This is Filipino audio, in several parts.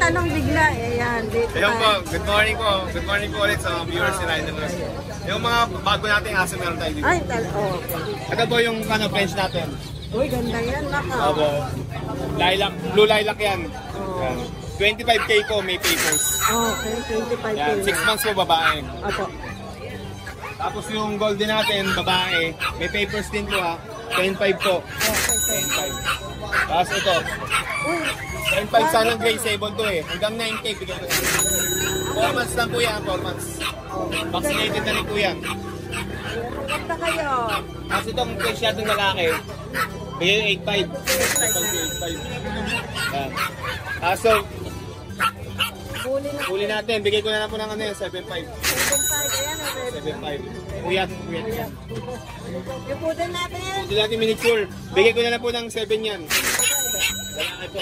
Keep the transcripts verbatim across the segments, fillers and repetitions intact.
anong bigla? Ayan, dito. Ayun po, good morning po. Good morning po ulit sa mga viewers ni Ryan Los. Yung mga bago nating aso meron tayo dito. Ay, tal- oh, okay. Ito po yung ano, French natin. Uy, ganda yan, naka. Opo. Lilac, blue lilac yan. Oh. Yan. twenty-five K po, may papers. Okay, twenty-five K. Yan, six months po babae. Opo. Tapos yung golden natin, babae, may papers din po ha. ten five po. Okay, ten five. Tapos ito. Uy, ten five sana gray sable to eh. Hanggang nine K bigay ko. four months lang po yan, four months. Vaccinated na rin po yan. ganda kayo. Tapos itong fish natin lalaki, bigay yung eight five. eight five. Yan. Tapos so, Huli na. huli natin, bigay ko na lang po ng ano yan, seven five. seven five, ayan. seven five. Puyat, puyat yan. Yung pudin natin. Ito natin miniature. Bigay ko na lang po ng seven yan. Lalaki po.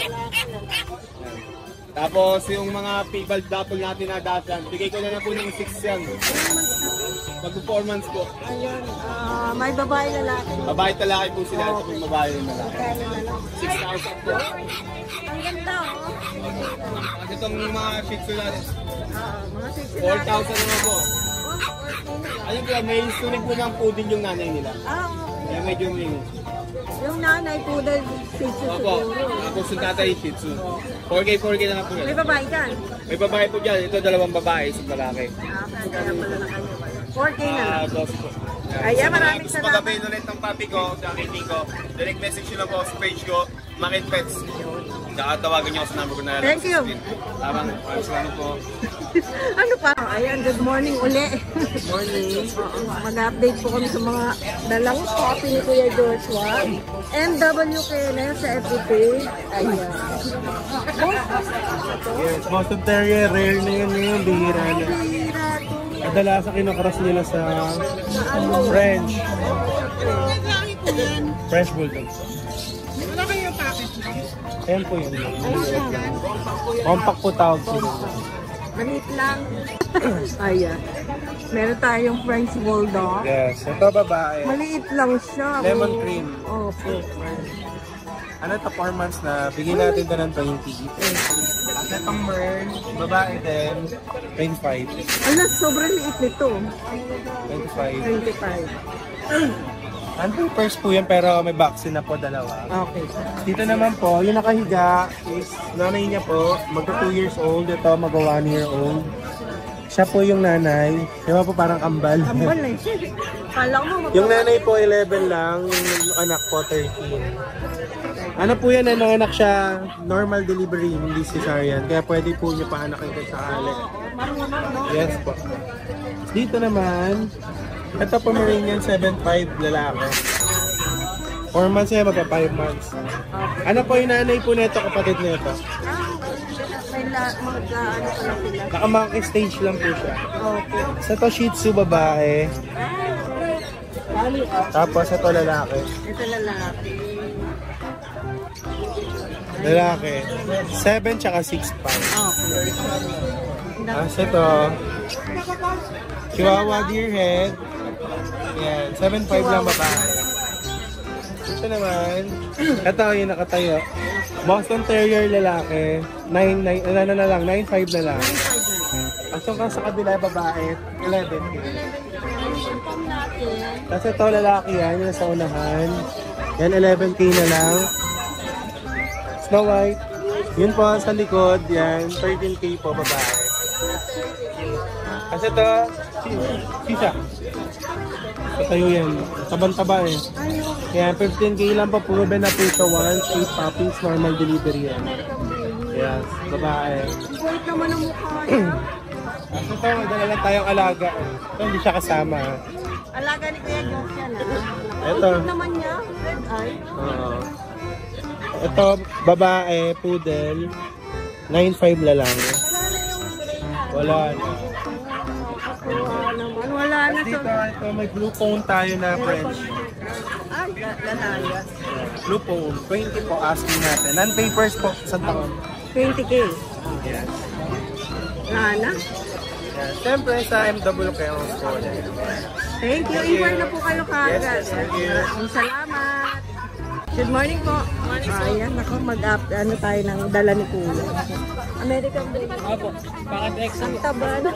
Tapos yung mga people dapple natin na dasan, bigay ko na lang po ng six yan. Mag-performance po. Ayun, ah, may babae lalaki. Babae talaki po sila. Ito po yung babae yung lalaki. Kaya naman. six thousand po. Ang ganda, oh. At itong mga shih tzu natin, Ah, mga sixty four thousand naman po. Oh, okay. Ayun po, may history po ng poodle yung nanay nila. Ah, okay. Kaya medyo may... Yung nanay poodle, six Opo, tapos yung tatay shih tzu. four K, four K na lang po May yan. babae dyan. May babae po dyan. Ito dalawang babae, isang lalaki. Ah, kaya pala na kayo. four K na lang. Ah, dos po. Ayan, maraming Gusto salamat. mag-avail ulit ng papi ko, sa akin ko. Direct message nyo lang po sa page ko, Makit Pets. Nakatawagan nyo ako sa number ko na lang. Thank you. Tamang, salamat po. Ano pa? Ayan, good morning uli. Morning. Mag-update po kami sa mga dalang copy ni Kuya Joshua. M W K na sa F B P. Ayan. Yes, Boston Terrier, rare na yun ngayon, bihira na. Bihira to. Kadalasan kinakross nila sa French. French Bulldog. Wala kayo package na? Ayan po yun. Compact po tawag sila. Manit lang. Ayan. Meron tayong French Bulldog. Yes, ito babae. Maliit lang siya. Lemon Oh. cream. Opo. Ano ito, four months na, bigyan natin ito ng twenty. At itong Merl, babae din, twenty-five. Ano, sobrang liit nito. twenty-five. twenty-five. Ang papers po yan pero may vaccine na po dalawa. Okay. Dito naman po, yung nakahiga is nanay niya po, magka two years old, ito magka one year old. Siya po yung nanay, di ba po parang kambal? Kambal eh. Kala mo Yung nanay po eleven lang, yung anak po thirteen. Ano po yan, ano, anak siya, normal delivery, hindi cesarean, kaya pwede po niyo paanakin kung sakali. Yes po. Dito naman, ito Pomeranian seven five lalaki. four months yan, magpa five months. Ano po yung nanay po nito, kapatid nito? May la, mag, uh, ano pa lang sila. Naka-monkey stage lang po siya. Okay. Sa to Shih Tzu babae, tapos ito lalaki. Ito lalaki. Lalaki, seven tsaka six pounds. Okay. Tapos ito, Chihuahua Deerhead. Yan, seven five lang babae. Ito naman, ito yung nakatayo. Boston Terrier lalaki, nine nine ano na lang, nine five na lang. At yung sa kabila babae, eleven K. Tapos ito lalaki yan, yung sa unahan. Yan, eleven K na lang. Snow White. Yun po sa likod, yan, thirteen K po babae. Kasi ito, sisa. Patayo yan. Tabang-taba eh. Kaya fifteen K lang pa, proven na po ito once, eight puppies, normal delivery yan. Yes, babae. Kulit naman ang mukha niya. Kasi ito, magdala lang tayong alaga. Ito, hindi siya kasama. Alaga ni Kuya Josh yan ah. Ito. Kulit naman niya. Red eye. Oo. Ito, babae, poodle, nine five na lang. Wala na. Wala naman. Wala na. Dito, ito, may blue phone tayo na French. Ay, lalaya. Blue phone, twenty po asking natin. Non-papers po, sa taon. twenty K. Yes. Wala na. Yes. Siyempre, sa M W K po. Thank you. Inquire na po kayo kagad. Yes, thank you. Salamat. Good morning po. Morning, ayan, ako mag-up, ano tayo ng dala ni Kuya. American Breed. Opo, bakit X? Ang taba na.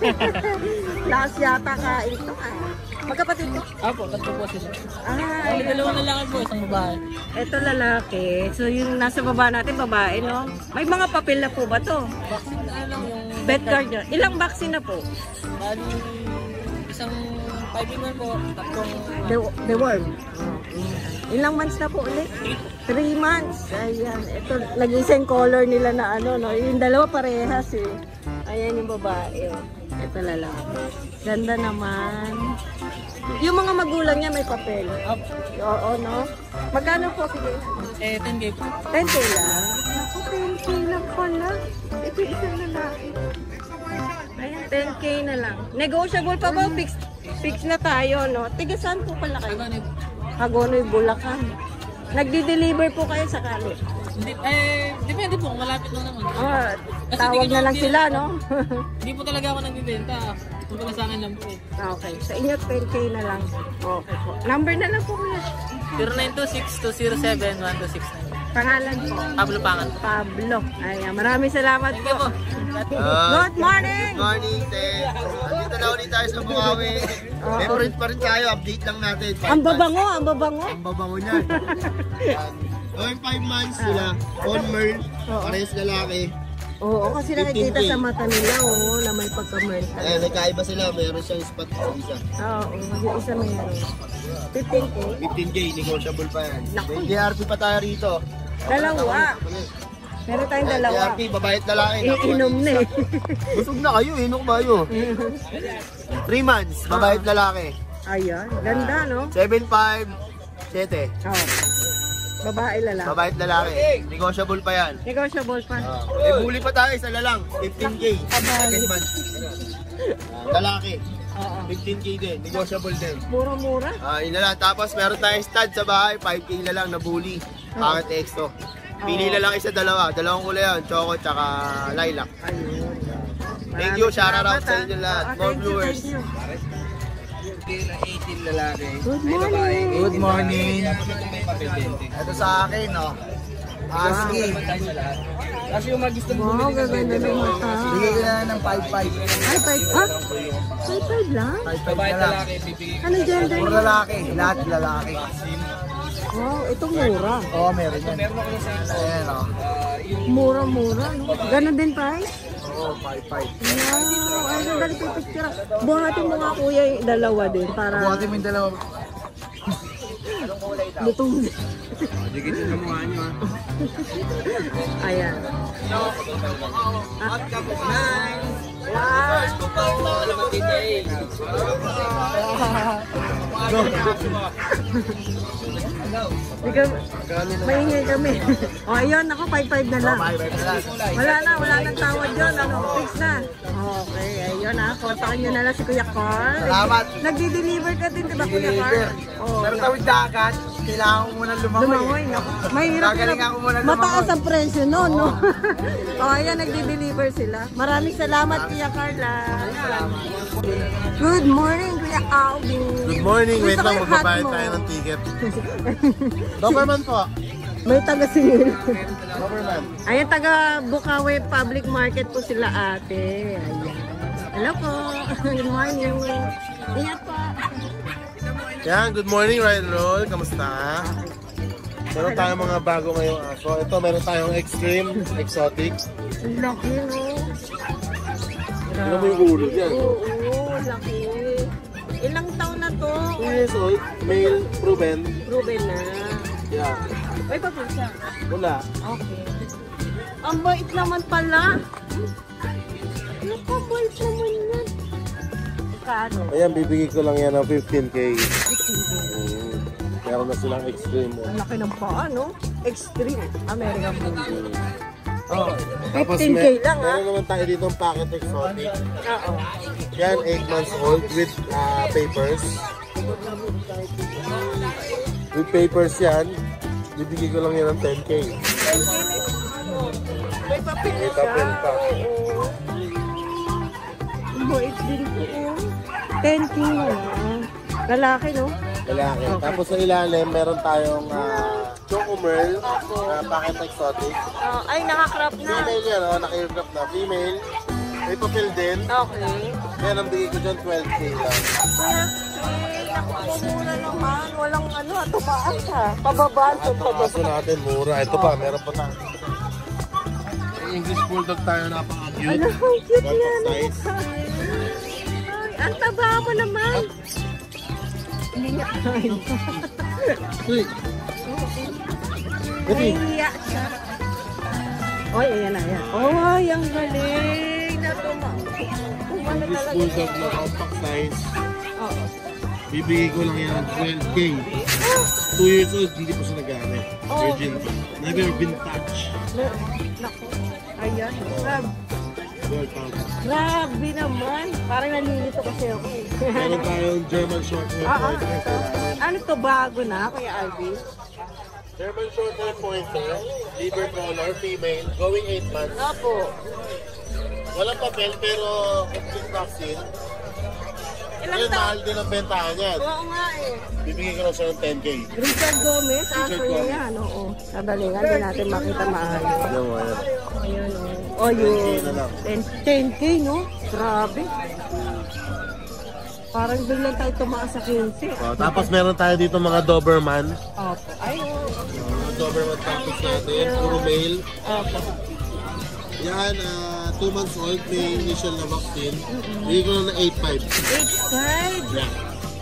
Last yata kain ito. Magkapatid ko? Opo, tatlo po sila. Ah, Ay, dalawang lalaki po, isang babae. ito lalaki. So yung nasa baba natin, babae, no? May mga papel na po ba to? Vaccine na lang yung... Bed card nyo. Ilang vaccine na po? Bali, isang five in one po, tatlong... The, the worm. Ilang months na po ulit? Three months. Ayan. Ito, nag-isang color nila na ano, no? Yung dalawa parehas eh. Ayan yung babae. Oh. Ito lalaki. Ganda naman. Yung mga magulang niya may papel. Opo. Oo, no? Magkano po? Sige. Eh, ten K po. ten K lang? Ako, ten K lang pala. Ito isang lalaki. Ayan, ten K na lang. Negotiable pa ba? Fix, fix na tayo, no? Tiga saan po pala kayo? Ano, Hagonoy, Bulacan. Nagdi-deliver po kayo sakali. hindi, eh, depende po, malapit lang naman. Ah, Kasi tawag di ko na lang di- sila, no? Hindi po talaga ako nagbibenta. Kumbaga sa akin lang po. Okay, sa inyo ten K na lang. Okay po. Number na lang po kuya. zero nine two six two zero seven one two six nine. Pangalan po. Pablo Pangan. Pablo. Ayan, maraming salamat Thank you po. po. Ah, Good morning! Good morning, Te. Andito na ulit tayo sa Bukawi. Oo. Favorite pa rin tayo, update lang natin. Five Ang months. babango, ang babango. Ang babango niyan. Going five months sila. On Merl, parehas lalaki. Oo, kasi nakikita fifteen K. sa mata nila, oo, na may pagka-merl. Eh, nagkaiba sila. Mayroon siyang spot sa isa. Oo, yung isa meron. fifteen K. fifteen K, negotiable pa yan. Naku. May D R P pa tayo rito. Dalawa. Meron tayong dalawa. D R P, babae at lalaki. Iinom na eh. Busog na kayo, inom ba kayo? three months, babae at lalaki. Ayan, ganda no? seven five, seven. Oo. Babae lalaki. Babae at lalaki. Negotiable pa yan. Negotiable pa. Ah, may buli pa tayo, isa na lang. fifteen K. seven months. Ah, lalaki. Oo. fifteen K din. Negotiable din. Mura-mura. Ah, yun na lang. Tapos meron tayong stud sa bahay. five K na lang na bully. Pangit exto. Pili na lang isa dalawa. Dalawang kulay yan. Choco tsaka lilac. Ayun. Thank you. Maraming Shout out salamat, sa ah. inyo lahat. Ah, More thank you, viewers. thank you. eighteen lalaki. Good morning. Good morning. Ito sa akin, no? Husky. Kasi yung mag-gusto Wow, gaganda ng mata. Bigay ko na ng five five. Ay, five. Ha? Five, five lang? five five na lang. Ano gender Puro niya? lalaki. Lahat lalaki. Wow, ito mura. Oo, oh, meron yan. Ayan, o. Mura-mura. No? Ganon din price? Oo, five five. Wow, ay ganda rin yung picture. Buhatin mo nga kuya yung dalawa din para Buhatin mo yung dalawa. lutong. Dikit yung mukha nyo, ha? Ayan. Hot cup of nine. Ikaw, maingay kami. O, ayun, ako, five five na lang. five five na lang. Wala na, wala nang tawad yun. Ano, fix na. Okay, ayun ha. Kontakin nyo na lang si Kuya Carl. Salamat. Nagdi-deliver ka din, diba Kuya Carl? Oh, Pero tawid dagat, kailangan ko muna lumangoy. lumangoy. No? Mahirap Gagalingan ko muna na. lumangoy. Mataas ang presyo no, no? O, ayan, nagdi-deliver sila. Maraming salamat, Kuya Carla. Good morning, Kuya Alvin. Good morning. Wait Gusto ko lang, yung magbabayad hat mo. tayo ng ticket. Doberman po. May taga-singil. Doberman. Ayan, taga Bukawi Public Market po sila ate. Ayan. Hello po. Good morning. Ingat po. Yan, good morning, Ride and Roll. Kamusta? Meron tayong mga bago ngayong aso. Ito, meron tayong extreme, exotic. Ang laki, no? Ano mo yung ulo yan? Oo, laki. Ilang taon na to? two years old, male, proven. Proven na. Yeah. Ay, papunta. Wala. Okay. Ang bait naman pala. Napabait naman yan. Kano? Ayan, bibigay ko lang yan ng fifteen K. Mm. Meron na silang extreme. Ang laki ng paa, no? Extreme American Bulldog. Oh. fifteen K lang, ha? Meron naman tayo dito ng packet exotic. Oo. Yan, eight months old with uh, papers. With papers yan, bibigay ko lang yan ng ten K. May papel na May siya. papel pa. Oo. Ang bait din po. oh. ten K na. Lalaki, no? Lalaki. Tapos sa ilalim, meron tayong uh, Choco Merl, uh, Packet Exotic. Oh, ay, nakakrop na. Female yan, oh, naka-aircraft na. Female. May papel din. Okay. Yan, ang bigay ko dyan, twelve K lang. Kaya, eh, naku po muna naman. Walang ano, tumaas ha. Pababa, At ang aso natin, mura. Ito pa, meron pa tayo. May English Bulldog tayo, napaka-cute. Ano, ang cute One yan. size. Ay, ang taba mo naman. Hindi niya kain. Uy! Uy! Nahihiya siya. Oy, ayan na, ayan. Oy, ang galing na tumaas. Kumano English talaga. Bulldog na compact size. Oo. Bibigay ko lang yan, twelve K. two years old, hindi pa siya nag-aaral. Oh. Virgin. Never been touched. Na- Naku. Ayan. Grab. twelve thousand. Grabe naman. Parang nalilito kasi ako eh. Meron tayong German short hair Ah, ah, pointer. ito. Ano to, bago na, Kuya Alvin? German short hair pointer, liver color, female, going eight months. Opo. Walang papel pero complete vaccine. Ilang Ngayon, mahal taon? din ang bentahan yan. Oo nga eh. Bibigyan ko lang siya ng ten K. Richard Gomez, aso niya Gomez. yan. Oo. Sadalingan, di natin makita maayos. Yan mo, yan. Ayan o. Oh, yun. na lang. ten K, no? Grabe. Parang biglang tayo tumaas sa quince. Oh, tapos meron tayo dito mga Doberman. Opo. Ay, oo. Mga Doberman practice natin, puro male. Opo. Yan, two months old, may initial na vaccine. Bigyan ko lang na eight five. eight five. Yeah.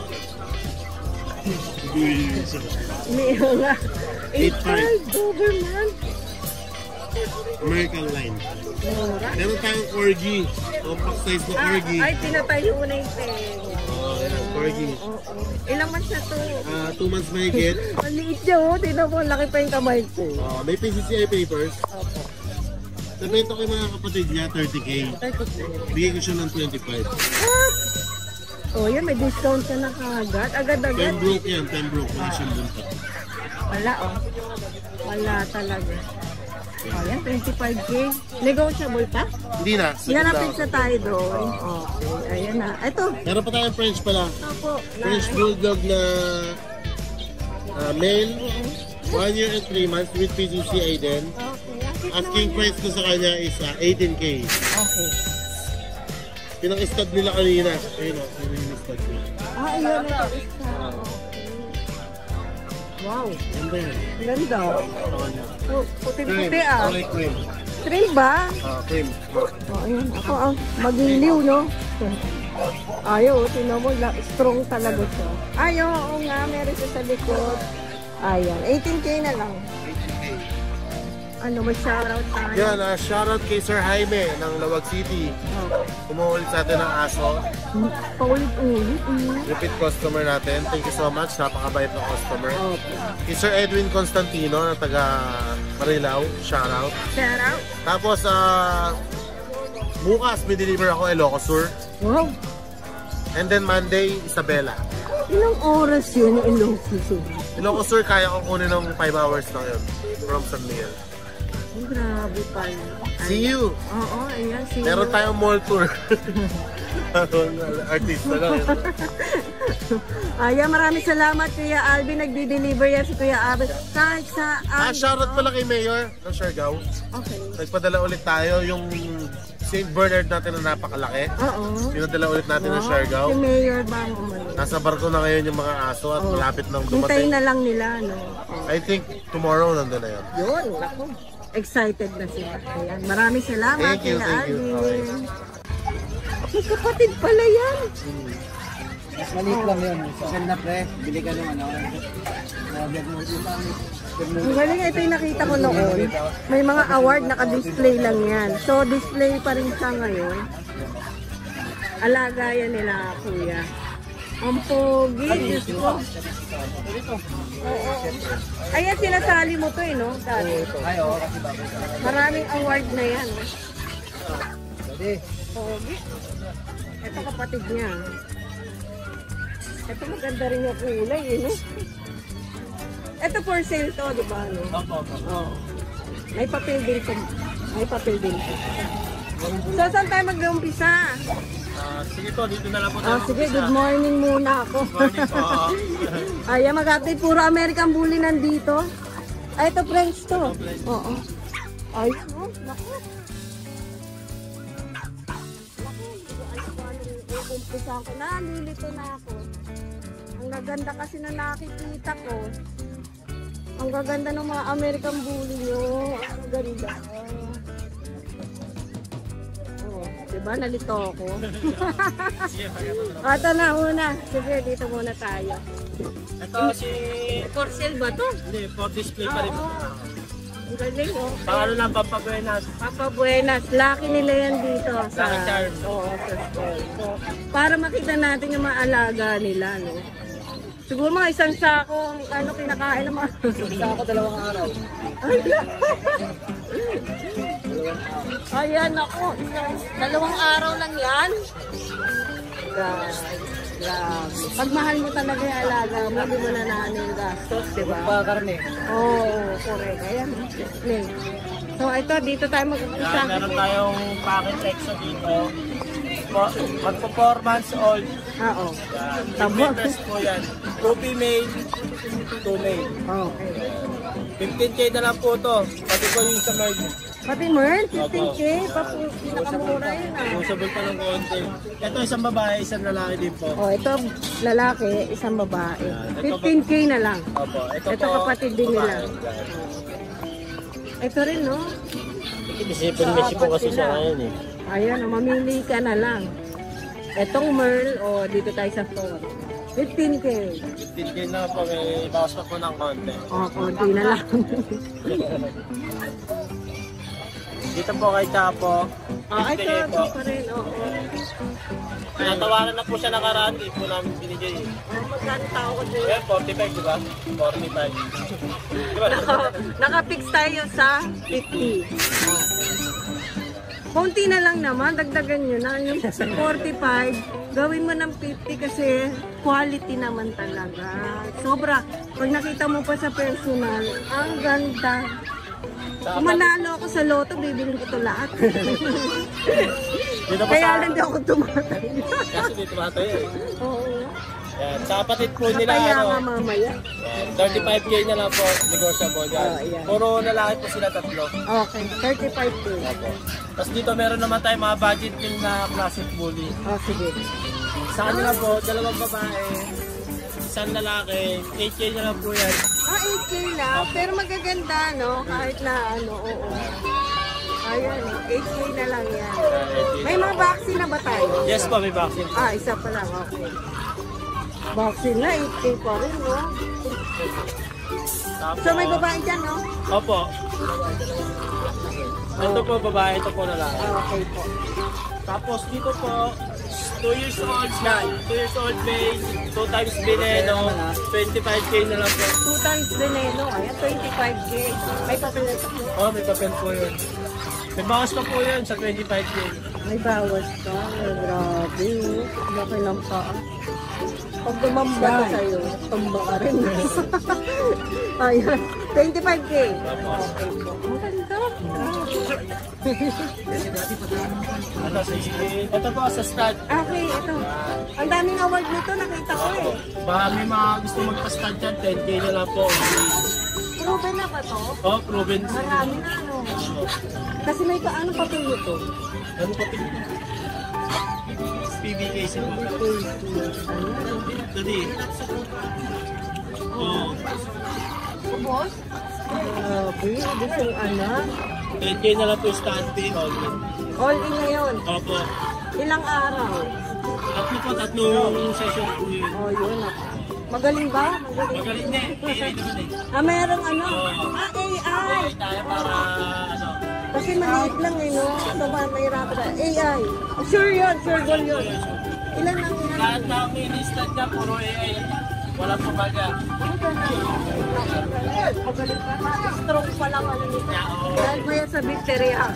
Meron nga. eight eight five. five, Doberman. American line. Mura. Meron tayong Corgi. Compact size na Ah, Corgi. ay, tinatayo na yung tenga. Oh, yan, Corgi. Oo. Ilang months na to? Ah, two months mahigit. Ang liit niya, oh. Tingnan mo, laki pa yung kamay ko. Oh, may P C C I papers. Opo. Nabenta ko yung mga kapatid niya, thirty K. Bigay ko siya ng twenty-five. Ah! Oh, yan, may discount ka na kagad. Agad-agad. Pembroke yan, Pembroke. Wala siyang bunta. Wala, oh. Wala talaga. Oh, yan, twenty-five K. Negotiable pa? Hindi na. Hinanapin sa tayo doon. Okay, ayan na. Ito. Meron pa tayong French pala. Opo. Na, French Bulldog na ah, male. one year and three months with P C C I din. Okay. Asking price ko sa kanya is uh, eighteen K. Okay. Pinang-stud nila kanina. Ayun o, yun yung stud nila. Ah, ayan na. Isa. Wow. Ganda yan. Ganda. Oh, puti-puti Cream. ah. Kulay cream. Trim ba? Ah, cream. Oh, ayun. Ako ang magiliw, no? Ayaw, tinan mo, la- strong talaga siya. Ayaw, oo nga, meron siya sa likod. Ayan, eighteen K na lang. Ano, may shoutout tayo. Yan, uh, shoutout kay Sir Jaime ng Lawag City. Oh. Umuulit sa atin ng aso. Paulit-ulit. Mm. Repeat customer natin. Thank you so much. Napakabait ng customer. Okay. Kay Sir Edwin Constantino na taga Marilao. Shoutout. Shoutout. Tapos, ah, bukas may deliver ako Ilocos Sur. Wow. And then Monday, Isabela. Ilang oras yun yung Ilocos? Ilocos Sur, kaya kong kunin ng five hours na yun. From San Miguel. Oh, grabe pala. See you! Oo, ayan. See Meron you. tayong mall tour. Artista lang. Ayan, maraming salamat Kuya Alvin. Nagdi-deliver yan si Kuya Alvin. Kahit sa... Ah, shoutout pala kay Mayor ng Siargao. Okay. Nagpadala ulit tayo yung Saint Bernard natin na napakalaki. Oo. Pinadala ulit natin ng Wow. Siargao. Si Mayor bang umano? Nasa barko na ngayon yung mga aso at Oh. malapit nang Hintayin dumating. na lang nila, no? Oh. I think tomorrow nandun na yun. Yun, ako. Excited na sila. Ayan, maraming salamat Thank you, Kuya thank you. Alvin. May kapatid pala yan. Mas maliit lang yun. Saan na pre? Bili ka ng ano. Ang galing, ito yung nakita ko noon. May mga award, naka-display lang yan. So, display pa rin siya ngayon. Alaga yan nila, kuya. Ang pogi, Diyos ko. Oo. Ayan, sinasali mo to eh, no? Dati. Ay, oo. Maraming award na yan. Pwede. Pogi. Ito kapatid niya. Ito maganda rin yung kulay, eh, no? Ito for sale to, di ba, no? Opo, opo. Oo. May papel din to. May papel din to. So, saan tayo mag-umpisa? Ah, sige po, dito na lang po Ah, sige, good morning muna ako. Morning po. Ayan, mag-update. Puro American Bully nandito. Ay, ito French to. Oo. Ay, oh, naku. Naku, ay, paano umpisa ko. Nalilito na ako. Ang gaganda kasi na nakikita ko. Ang gaganda ng mga American Bully nyo. Ang ganda. Oh, diba? Nalito ako. Ito na, una. Sige, dito muna tayo. Ito si... For sale ba to? Hindi, for display pa rin. Oo. Ang galing, oh. Pangalo lang, Pampabuenas. Papa Buenas, lucky nila yan dito sa Lucky Charm. Oo, sa store. So, para makita natin yung mga alaga nila, no. Siguro mga isang sako ang ano kinakain ng mga Sako dalawang araw. ayan ako, isang dalawang araw lang yan. Grabe. Grabe. Pag mahal mo talaga yung alaga mo, hindi mo na naano yung gastos, di ba? Pa karne. Oo, oh, correct. Ayan. Display. So, ito, dito tayo mag-umpisa. Yan, meron tayong package exo dito. Po- Magpo four months old. Ah, oo. Yan. Tabo. Test po yan. two female, two male. Okay. fifteen K na lang po to. Pati po yung sa Merl. Pati Merl, fifteen K, papu, pinakamura yun ah. Usable pa ng konti. Ito isang babae, isang lalaki din po. Oh, ito lalaki, isang babae. Yan. Ito fifteen K na lang. Opo. Ito, Ito po, kapatid din nila. babae. Yan. Ito rin, no? Isipin Sa Messi po apat kasi sila. siya ngayon eh. Ayan, oh, mamili ka na lang. Itong Merl, oh, dito tayo sa store. fifteen K. fifteen K na po, may bawas pa po ng konti. Oh, konti na lang. Dito po kay Chapo. Ah, ito, fifty K ito po. pa rin, oo. Natawaran na po siya nakaraan, di po namin binigay. Oh, magkano tao ko din? Well, forty-five, di ba? forty-five. Di ba? Naka, naka-fix tayo sa fifty. Konti na lang naman, dagdagan nyo na. Yung forty-five, gawin mo ng fifty kasi quality naman talaga. Sobra. Pag nakita mo pa sa personal, ang ganda. Kung manalo ako sa loto, bibiling ko ito lahat. Dito po Kaya sa... lang di ako tumatay. Kasi dito ba ito eh. Oo. Yan. Sa kapatid po nila, Kaya ano, nga mamaya. yan, thirty-five K na lang po, negotiable yan. Oh, yan. Puro lalaki po sila tatlo. Okay, thirty-five K. Tapos dito meron naman tayong mga budget meal na classic bully. Oh, sige. Sa kanila po, dalawang babae, isang lalaki, eight K na lang po yan. Ah, eight K lang. Pero magaganda, no? Kahit na ano, oo. Ayan, eight K na lang yan. May mga vaccine na ba tayo? Yes po, may vaccine. Ah, isa pa lang, okay. Vaccine na, eight K pa rin, no? Tapos, So, may babae dyan, no? Opo. Ito po babae, ito po lalaki. Ah, okay po. Tapos dito po, two years old na, two years old base, two times veneno, twenty-five K na lang po. Two times veneno, ayan, twenty-five K. May papel na ito. Oh, may papel po yun. May bawas pa po yun sa twenty-five K. May bawas ka. Ay, grabe, oh. Laki ng paa. Pag dumamba na sa'yo, tumba ka rin. Ayan, twenty-five K. Okay po. Maganda. Ito, si, ito po sa stud. Okay, ito. Ang daming award nito, nakita ko eh. Baka may mga gusto magpa-stud dyan, ten K na lang po. Proven na ba to? Oh, proven. Marami na, ano. Kasi may paano pa tulo to? Ano pa pin? P B K siguro. Dali. Oh, Boss? Grabe, gusto yung anak. ten K na lang po yung stud fee. All in ngayon. Opo. Ilang araw? Tatlo po, tatlong session po yun. Oh, yun. Magaling ba? Magaling. Magaling na eh. A I naman eh. Ah, merong ano? Ah, A I. A I tayo para ano. Kasi maliit lang eh, no? So, ba, mahirapan na. A I. Oh, sure yun, sure goal yun. Ilan ang ilan? Lahat na ang in-instant niya, puro A I. Walang pabaga. Ang galing. Magaling pa. Stroke pa lang ano nito. Dahil mo yan sa victory ha.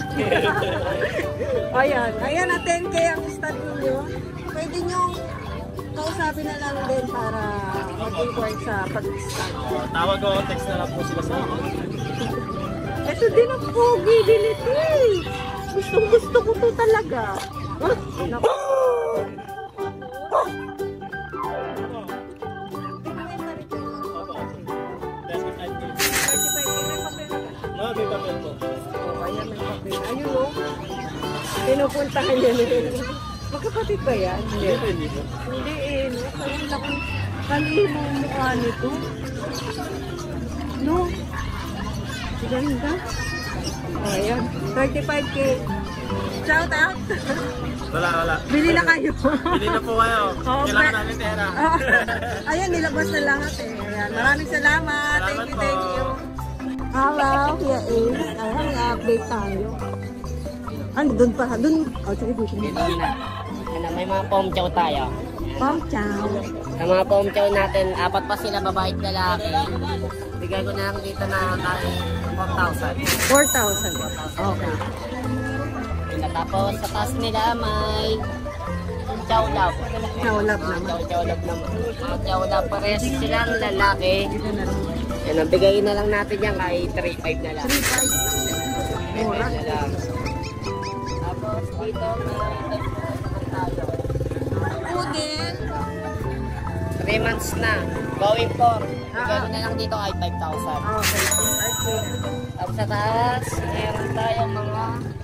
Ayan. Ayan na ten K ang start ninyo. Pwede nyo kausapin na lang din para mag-inquire sa pag-start. Oh, tawag ko, text na lang po sila sa akin. Ito din ang pogi din ito eh. Gustong gusto ko to talaga. Ah, naku. Opo. thirty-five K. Pinuntahan niya nila. Magkapatid ba yan? Hindi. Hindi po. Hindi eh. No? Kanina akong kanina ang mukha nito. No? Ganda. O, ayan. thirty-five K. Shout out. Wala, wala. Bili na kayo. Bili na po kayo. Oo, Kailangan pa- namin pera. Ah, ayan, nilabas na lahat eh. Ayan. Maraming salamat. Salamat Thank you, po. thank you. Hello, Kuya Ace. Ayan, i-update tayo. Ano, doon pa? Doon. O, sige, dito. Ano, may mga pom chow tayo. Pam chow. Sa mga pom chow natin, apat pa sila babae at lalaki. Bigay ko na lang dito na kay four thousand. four thousand. Okay. Tapos sa taas nila may chow love. Chow love naman. Chow chow love naman. Mga chow love pares silang lalaki. Dito na lang. Yan, ang bigay na lang natin yan kay three five na lang. three five. Mura. na lang. Tapos dito may tayo. Pudel. three months na. Going for. Bigay ko na lang dito kay five thousand. Okay. Okay. Tapos sa taas, meron tayong mga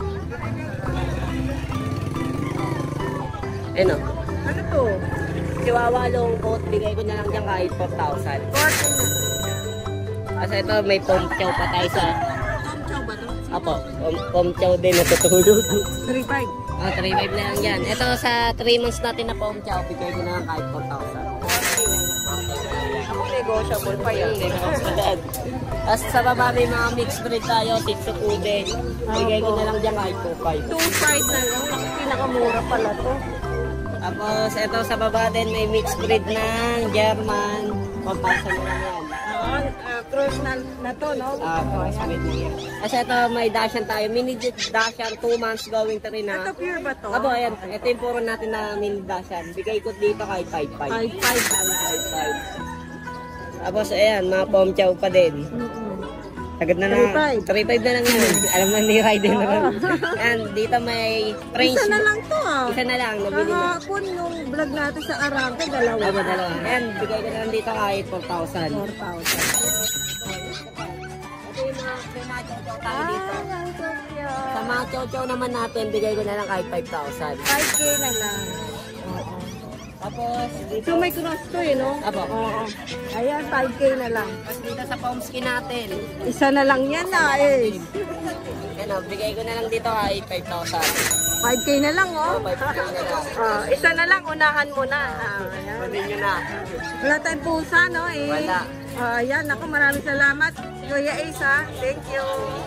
ano, Ano to? Chihuahua long coat, bigay ko na lang dyan kahit four thousand. fourteen na. Kasi ito may pom chow pa tayo sa, Pam chow ba to? apo, pom, pom chow din natutulog. three five. Ah, three five na lang yan. Ito sa three months natin na pom chow, bigay ko na lang kahit four thousand. Ako negotiable pa yan. Tapos sa baba may mga mixed breed tayo, Shih Tzu Poodle. Bigay ko na lang dyan kahit two five. two five na lang. Pinakamura pala to. Tapos ito sa baba din may mixed breed ng German. four thousand na lang yan. Ah, uh, cross na, na to, no? Ah, cross breed na yan. Kasi ito may Dashan tayo. Mini Dashan, two months going to rin Ito na. pure ba to? Abo, ayan. Ito yung puro natin na mini Dashan. Bigay ko dito kahit five five. five five na lang. five five. Tapos ayan, mga pom chow pa din. Mm-mm. Agad na na. three five. three five na lang yan. Alam na ni Ryder na lang. And dito may French. Isa na lang to, ah. Isa na lang. Nabili na. Kahapon yung vlog natin sa Arangke, dalawa. Abo, dalawa. And bigay ko na lang dito kahit four thousand. four thousand. Ito yung mga may mga chow-chow tayo dito. Ah, ang so cute. Sa mga chow-chow naman natin, bigay ko na lang kahit five thousand. five K na lang. Oo. Tapos dito, So may cross to eh, no? Abo. Oo. Ayan, five K na lang. tapos dito sa Pomsky natin. Isa na lang yan na eh. Ano, bigay ko na lang dito kahit five thousand. five K na lang, oh. five K na lang. Ah, isa na lang, unahan mo na. Ah, ayan. Pwede nyo na. Wala tayong pusa, no? Eh. Wala. Ah, ayan, ako maraming salamat. Kuya Ace, ha? Thank you.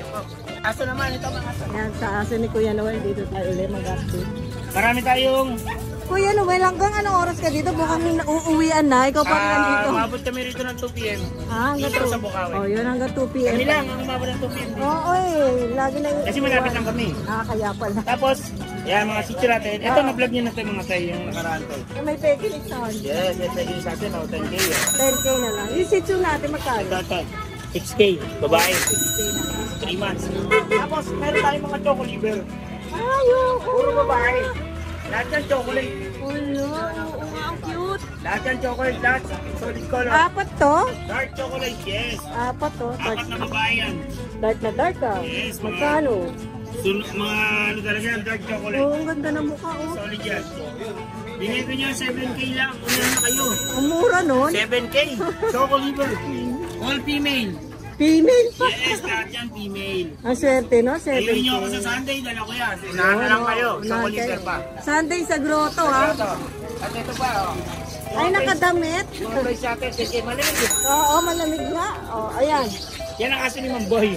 Aso naman ito mga aso. Ayan, sa aso ni Kuya Noel, dito tayo ulit mag-update. Marami tayong Kuya Noel, hanggang anong oras ka dito? Mukhang uuwian na. Ikaw pa rin nandito. umabot kami rito ng two P M. Ah, hanggang dito two. sa Bukawi. Oh, yun, hanggang two P M. Kami lang ang umabot ng two P M. Oo, eh. Lagi na yung... Kasi malapit lang kami. Ah, kaya pala. Tapos, yan mga sityo natin. Ito, na-vlog nyo na ito mga tayo yung nakaraan to. Eh, may peking sound. Yes, yes, yes, sa atin, oh, ten K. oh. ten K na lang. Yung Shih Tzu natin, magkano? Ito, ito. six K, babae. six K na lang. three months. Tapos, meron tayong mga choco liver. Ayun! Puro babae. Lahat yan chocolate. Ulo, oo nga, ang cute. Lahat yan chocolate, lahat solid color. Apat to? Dark chocolate, yes. Apat to. Dark, Apat na babae yan. dark na dark ah. Yes, mga- Magkano? Sun- mga ano talaga yan, dark chocolate. Oo, ang ganda ng mukha oh. Solid yan. Bigay ko niya seven K lang. Una na kayo. Ang mura nun. seven K. Choco liver. All female. Female pa. Yes, lahat yan female. Ang swerte no, seven Ayun K. nyo ako sa Sunday, dala ko yan. Unahan na lang kayo. Choco liver pa. Sunday sa grotto ha. Ito. At ito pa, oh. Ay, nakadamit. Mga price natin, kasi malamig. eh. Oo, malamig nga. Oh, ayan. Yan ang aso ni Mamboy.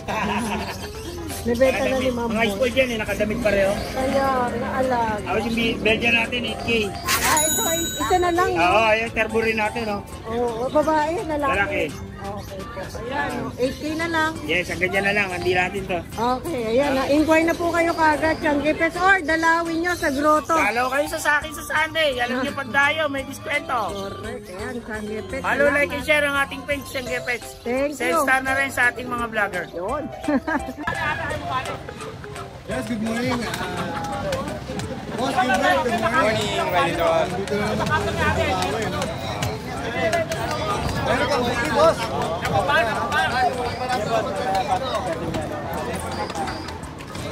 Nabenta na ni Ma'am Mga Boy. spoil yan eh, nakadamit pareho. Kaya, naalag. Tapos yung Belgian natin, eight K. Ah, ito ay isa na lang. Oo, ayan, turbo rin natin, oh. Oo, babae, lalaki. Lalaki. Okay po. Ayan, oh, eight K na lang. Yes, ang ganyan na lang, hindi natin to. Okay, ayan. na inquire na po kayo kagad. Changi Pets or dalawin nyo sa grotto. Follow kayo sa akin sa Sunday. Alam niyo pag tayo, may diskwento. Correct. Ayan, Changi Pets. Follow, like, Salamat. and share ang ating page, Siyangge Pets. Thank Send you. star na rin sa ating mga vlogger. Yun. Yes, good morning. Uh, boss, good morning. Good morning. Morning, Ridon. Dito na naman po sa Bukawi, no? Meron kang whisky, boss.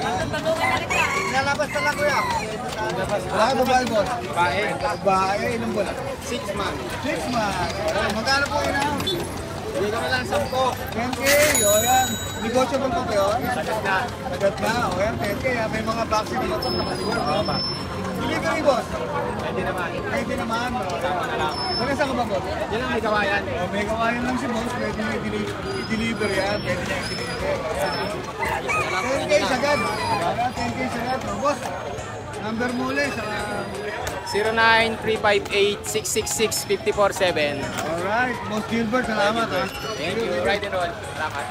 Lalabas na lang kuya. Wala ka babae boss? Babae. Babae, ilang buwan? six months. Six months. Ayan, magkano po yun ah? Hindi ko na lang sampo. ten K, o yan. Negotiable po kayo? Agad na. Agad na, o yan, ten K ah. May mga vaccine naman po nakasiguro. Delivery boss? Pwede naman. Pwede naman. Sama na lang. Magkano ka ba boss? Yan lang may kawayan. O, may kawayan lang si boss. Pwede niya i-deli- i-deliver yan. Pwede niya i-deliver. ten K sagad. Ayan, ten K sagad. O, boss, number mo ulit sa... zero nine three five eight six six six five four seven. Alright, Boss Gilbert, salamat ha. Thank you. Ride and roll. Salamat.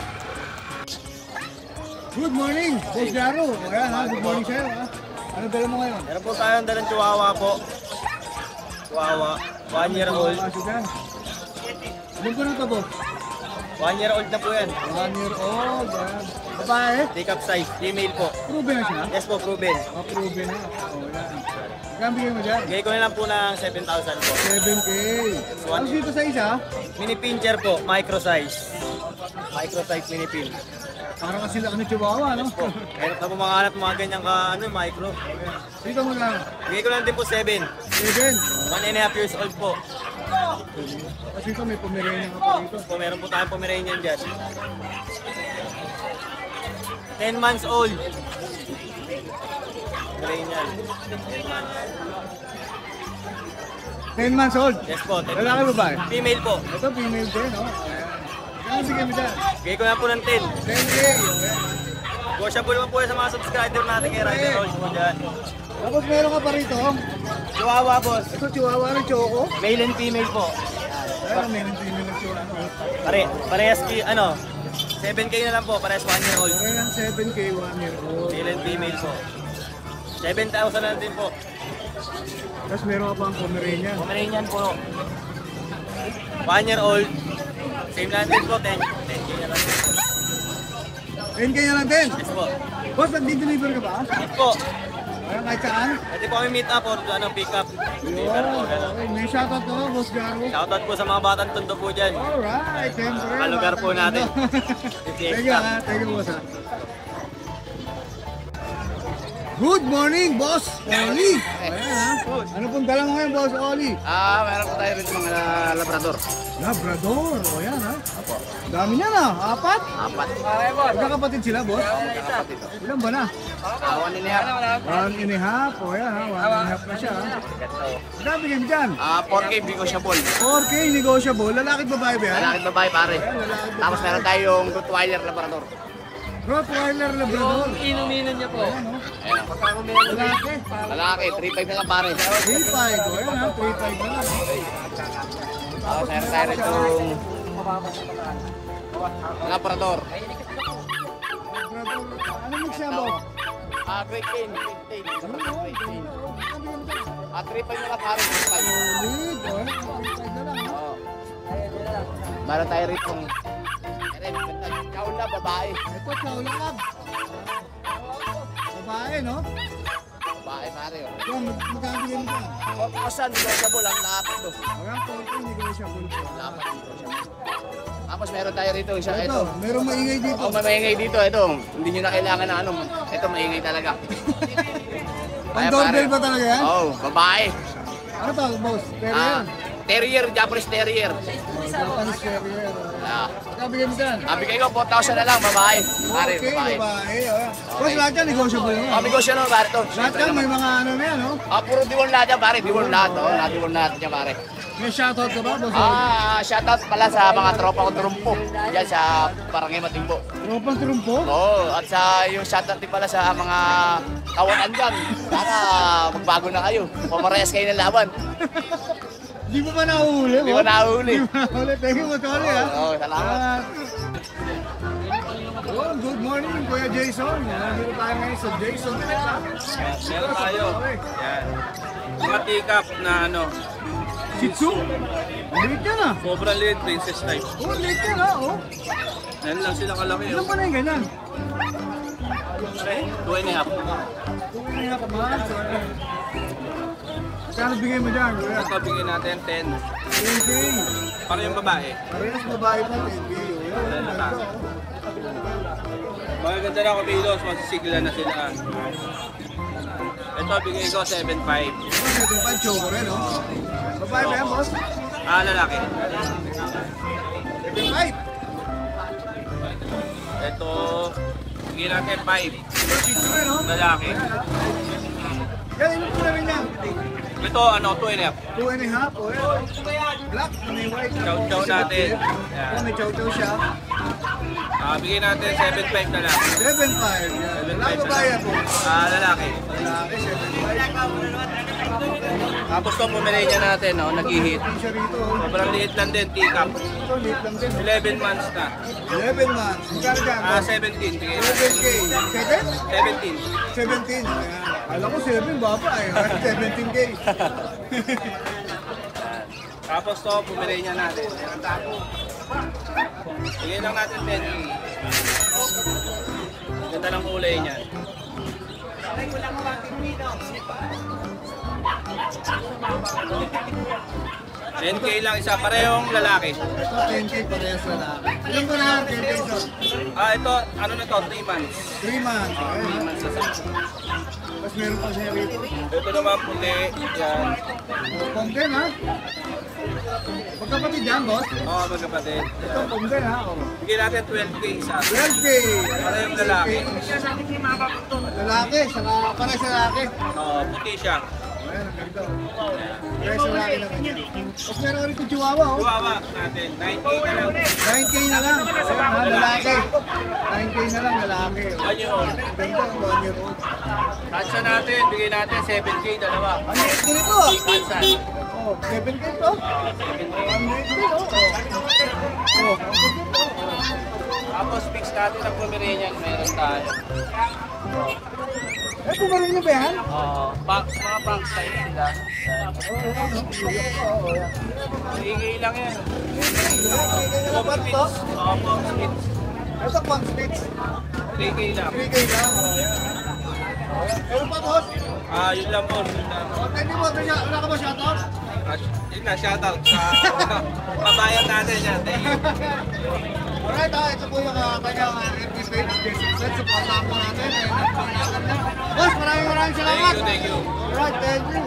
Good morning, Boss Jaro. O yan ha, good morning sa'yo ha. Ano dala mo ngayon? Meron po tayong dalang chihuahua po. Chihuahua. One year old. Kaso dyan. Ilan ko na ito, boss? One year old na po yan. One year old, yan. Babae? Take up size. Female po. Proven na siya? Yes po, proven. O, proven na. O, yan. Magkano bigay mo dyan? Bigay ko na lang po ng seven thousand po. seven K. Ano dito sa isa? Mini pincher po. Micro size. Micro size mini pin. Parang kasi lang ano chihuahua, no? Po. Meron na po mga anak mga ganyang ka, ano, micro. Dito mo lang. Bigay ko lang din po seven. seven. One and a half years old po. Kasi ito may pomeranian ka pa dito. Po, meron po tayong Pomeranian dyan. ten months old. Pomeranian. ten months old. Yes po. ten Lalaki months. babae? Female po. Ito female din, no? Ayan. Kano bigay mo dyan? Bigay ko na po ng ten. ten K. Ayan. Negotiable naman po yan sa mga subscriber natin kay Rider Rolls po dyan. Tapos meron ka pa rito. Chihuahua boss. Ito chihuahua ng choco. Male and female po. Ayun, meron female ng chihuahua. Pare, parehas ki, ano, seven K na lang po, parehas one year old. Ayan, seven K, one year old. Male and female po. seven thousand na lang din po. Tapos meron ka pang Pomeranian. Pomeranian po. one year old. Same lang din po, ten K na lang din po. ten K na lang din. Yes po. Boss, nag-deliver ka ba? Yes po. Ayan, kahit saan? Pwede po kami meet up or ano, pick up. Deliver po, gano'n. Okay, may shoutout ko, Boss Garo. Shoutout po sa mga batang tondo po dyan. Alright, siyempre. Mga lugar po batang natin. mundo. Thank you ha, thank you boss ha. Good morning, Boss Oli. Ayan ha. Ano pong dala mo ngayon, Boss Oli? Ah, meron po tayo rin mga labrador. Labrador. O yan ha. Dami niya na. Apat? Apat. Magkakapatid sila, Boss? Kapatid. Ilan ba na? Awan din niya. One and a half. O yan ha. One and a half na siya ha. Magkano bigyan mo dyan? Ah, four K negotiable. four K negotiable. Lalaki at babae ba yan? Lalaki at babae pare. Tapos meron tayong Rottweiler labrador. Rottweiler Labrador. Inuminan niya po. Ayan o. Ayan. Lalaki. Lalaki, three five na lang pare. three five. O yan ha. three five na lang. Tapos meron tayo rin itong labrador. Labrador. Ano mix siya, Boss? Ah, Great Dane. Great Dane. Great Dane. Ah, three five na lang pare. three five. Solid. O yan. three five na lang ha. Oo. Meron tayo rin itong Kaula, babae. Ito, kaulab. Babae, no? Babae pare. oh. Yan, mag- magkakabigay mo dyan. four thousand negotiable ang lapat do. Ayan, konti, negotiable po. Lapat negotiable. Tapos meron tayo rito isa Ito, ito. merong maingay dito. Oh, may maingay dito. Ito, hindi nyo na kailangan ng ano. Ito, maingay talaga. Ang doorbell ba talaga yan? Oo, oh, babae. Ano to, boss? Pero Ah, yan. terrier, Japanese terrier. Japanese Terrier. Ah, Magkakabigay mo dyan. ah, bigay ko four thousand na lang, babae. Pare, Okay, babae. babae. o yan. Boss, lahat yan, negotiable Oh, yan. negosyo naman, pare to. Lahat yan, may mga ano na yan, no? Ah, puro diwan lahat yan, pare. Diwan lahat, oh. Lahat diwan lahat yan, pare. May shoutout ka ba, boss? Ah, shoutout pala sa mga tropa ko trumpo. Diyan sa Barangay Matimbo. Tropang trumpo? Oo, at sa yung shoutout din pala sa mga kawanan dyan. Sana magbago na kayo. Pamarehas kayo ng laban. Di mo ba nahuhuli, Di ba nahuli? Di mo nahuli. Thank you, Boss Oli, ha? Oo, salamat. Ah, yun, good morning, Kuya Jason. Nandito tayo ngayon sa Jason. Meron tayo. Yan. Mga teacup na ano, Shih Tzu? Ang liit yan, ah. sobrang liit, princess type. Oh, ang liit yan, ah. Oh. Yan lang sila kalaki. Ilan Oh. pa na yung ganyan? Two and a half. Kung hindi na kamahal, so ano. Kano bigay mo dyan, Kuya? Ito bigyan natin ten. ten K. Para yung babae. Parehas babae pa, ten K. Oh, yan, Ano ang na? ganda, oh. Magaganda na kumilos, masisigla na sila. Ito, bigay ko seven five. Ito pa, choco rin, no? Babae ba yan, boss? Ah, lalaki. seven five. Ito, bigay natin five. Ito rin, no? Lalaki. Yan, ilan po na rin yan? Ito, ano, two and a half. Two and a half, o yan. Black, may white. Chow-chow natin. Yan. Oh, may chow-chow siya. Ah, bigay natin seven five na lang. seven five, yan. seven Wala five ba kaya po? Ah, lalaki. Lalaki, seven five. Tapos ito, Pomeranian natin, no, nag-i-hit. Hindi siya rito, oh. Sobrang liit lang din, teacup. Ito, liit lang din. eleven months na. eleven months. Magkano dyan, Ah, boss? seventeen. Bigay natin. seven K. seven? seventeen. seventeen. Ayan. Alam ko seven, baba eh. seventeen K. Tapos to, Pomeranian natin. Bigay lang natin ten K. Ganda ng kulay niyan. ten K lang isa, parehong lalaki. Ito, ten K parehas na lang. Ilan ba na ten K shot? Ah, ito, ano na to, three months. three months. Ayan. Tapos meron pa siya rito. Ito naman puti, yan. Pom din, ha? Magkapatid yan, boss? Oo, oh, magkapatid. Ito, pom din, ha? Oh. Bigyan natin twelve K isa. twelve K. Parehong lalaki. Lalaki, saka parehas sa lalaki. Oo, puti siya. Ayan, ang ganda. Parehas sa lalaki naman yan. Tapos meron rito chihuahua, oh. Chihuahua natin, nine K na lang. nine K na lang. Ayan, ha, lalaki. nine K na lang, lalaki. One year old. Ganda, one year old. Katsa natin, bigyan natin seven K, dalawa. Ang liit din ito, ah. Katsa. Oh, seven K to? Ang liit din, oh. Oh, Tapos fix natin ang Pomeranian, meron tayo. eh, pumarin niyo ba yan? Oo. Box, mga box size sila. three K lang yan. Dapat to? Oo, box kits. Ito, pang spits. three K lang. three K lang. Meron pa, boss? Ah, yun lang po. Yun lang. Oh, hindi mo, wala ka ba shoutout? At yun na, shoutout sa kabayan natin yan. Thank you. Alright, ah, ito po yung uh, kanyang uh, F B page, Jason Set. Supportahan po natin. Ayun, nagpangyakan na. Boss, maraming maraming salamat. Thank you, thank you. Alright, thank you.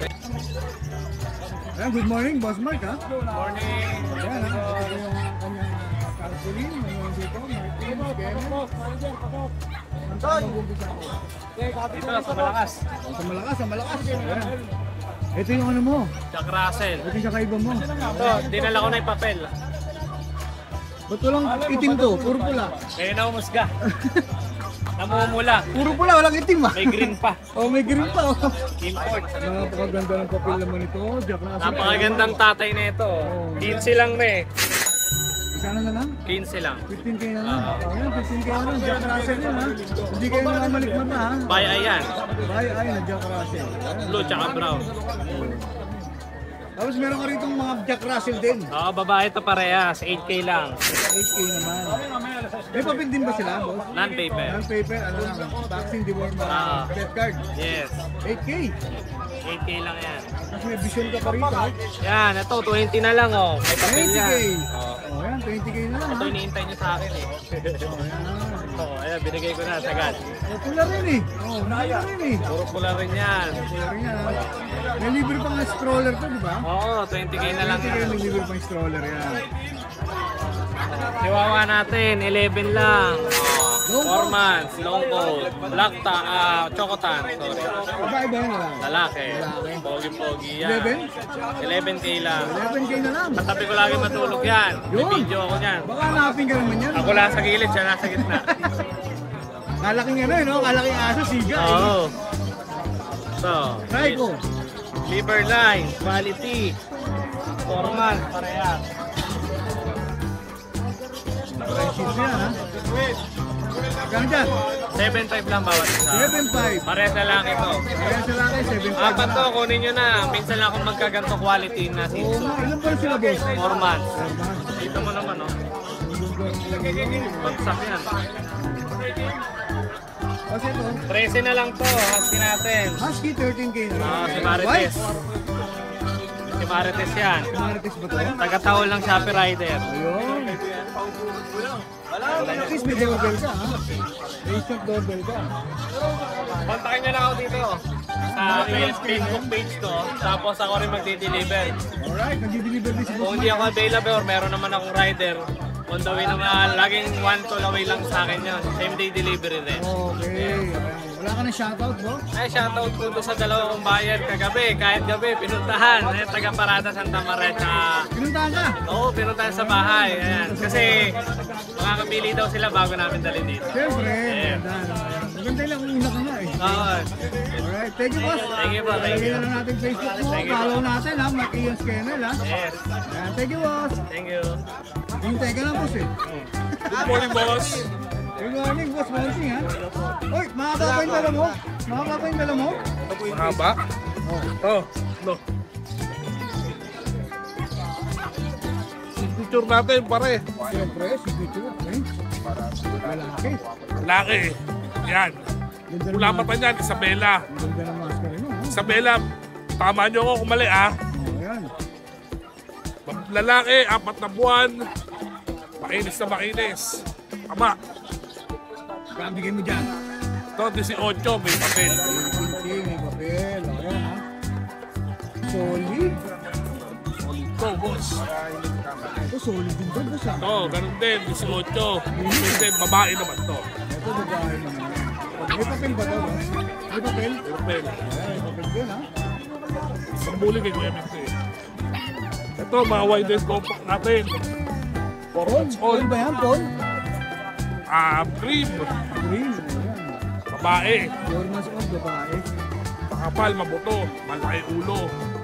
Ayan, good morning, Boss Mark, ha? Good Morning. Ayan, ha? Ito yung uh, kanyang Carsolin. Mayroon dito, Martin, Kevin. Anton! Dito, sa Malakas. Sa malakas, sa malakas. Ayan. Ito yung ano mo. Jack Russell. Ito yung sa kaiba mo. Ito, dinala ko na yung papel. Ba't walang itim to? Puro pula. Kaya na umusga. Namumula. Puro pula, walang itim, ah. May green pa. Oh, may green pa, oh. Import. Napakaganda ng papel naman ito. Jack Russell. Napakagandang tatay na ito. quince lang na eh. Kano na lang? quince lang. fifteen K na lang. Oh, yan, fifteen K na lang. Jack Russell yun, ha? Hindi kayo namamalikman na, ha? Bay ayan. Ay, ay, na Jack Russell. Blue tsaka brown. Tapos meron ka rito mga Jack Russell din. Oo, babae ito parehas. eight K lang. eight K naman. May papel din ba sila, boss? Non-paper. Non-paper, ano lang, vaccine, dewormer, Ah. death card. Yes. eight K. eight K lang yan. Tapos may vision ka pa rito. Yan, ito twenty na lang oh. May papel twenty K. yan. Oh, yan, twenty K na lang, Ito ha? iniintay niyo sa akin eh. Oh, yan. Ito, ayan, binigay ko na sagad. Oh, pula rin eh. Oh, pula rin eh. Puro pula rin yan. Pula rin yan, ha? May libre pang stroller to, di ba? Oo, twenty K na lang twenty K yan. may libre pang stroller yan. Chihuahua natin, eleven lang. Oh, four months, long coat, black ta, ah, chocotan, sorry. Babae ba yun na lang? Lalaki. Pogi-pogi yan. eleven? eleven K lang. eleven K na lang. Tabi ko lagi matulog yan. May Yun. video ako yan. Baka hanapin ka naman yan. Ako lang sa gilid, siya nasa gitna. Kalaking ano eh, no? Kalaking aso, siga eh. Oo. So, Try ko. liver line, quality, four months, parehas. Friendship yan, ha? Hanggang dyan? seven five lang bawat isa. seven five. Parehas na lang ito. Kaya sa laki, seven five. Apat to, kunin nyo na. Minsan lang akong magkaganto quality na Oo sinso. nga, ilan ba sila, boss? four months. Dito mo naman, oh. Bagsak yan. Kasi ito, thirteen na lang to, husky natin. Husky thirteen K na lang. Ah, si Marites. Si Marites yan. Marites ba to? Taga-taol ng Shopee Rider. Ayun. Kiss, may doorbell ka, ha? May shop doorbell ka. Kontakin nyo lang ako dito. Sa Facebook page ko. Tapos ako rin magdi-deliver. Alright, nag-deliver din si Kung hindi ako available or meron naman akong rider, on the way naman, laging one call away lang sa akin yun. Same day delivery rin. Okay. Wala ka na shoutout, bro? Ay, shoutout po to sa dalawa kong bayan kagabi. Kahit gabi, pinuntahan. Ay, taga Parada Santa Maria. Pinuntahan ka? Oo, pinuntahan sa bahay. Ayan. Kasi makakapili daw sila bago namin dalhin dito. Siyempre. Yeah. Maganda lang kung una ka nga eh. Oo. Alright, thank you, boss. Thank you po, thank you. Lagyan na natin Facebook mo. Thank you. Follow natin, ha? Makios Kennel, ha? Yes. Ayan, thank you, boss. Thank you. Hintay ka lang, boss, eh. Good morning, boss. Good morning, boss. Monting, ha? Uy, mahaba pa yung dala mo? Mahaba pa yung dala mo? Mahaba? Oh, no. Picture natin, pare. Siyempre, signature, eh. Lalaki. Laki. Yan. Ganda ng Pula mas- mata niyan, Isabela. Ganda ng maskara nyo, ha? Isabela, tama niyo ako kung mali ah. Oh, ayan. Lalaki, apat na buwan. Makinis na makinis. Tama. Kaya bigay mo dyan. Ito, eighteen, may papel. Okay, may papel. Ayan, ha? Solid. Ito, boss. Ito, solid din to, boss, ha? Ito, ganun din, eighteen. Ganun din, babae naman to. Ito, babae naman. May papel ba to, boss? May papel? May papel. Ayan, may papel din, ha? Sambuli kay Kuya Minte. Ito, mga wide and compact natin. Four months Paul old. ba yan, Paul? Ah, cream. Green. Ayan. Babae. Four months old, babae. Makapal, mabuto. Malaki ulo.